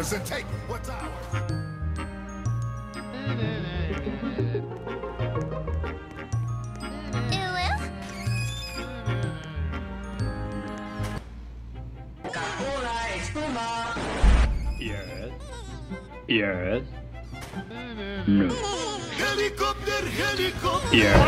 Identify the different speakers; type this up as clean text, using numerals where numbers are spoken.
Speaker 1: ours and take what's ours.
Speaker 2: Yes. Yes. No.
Speaker 1: Helicopter, helicopter.
Speaker 2: Yes.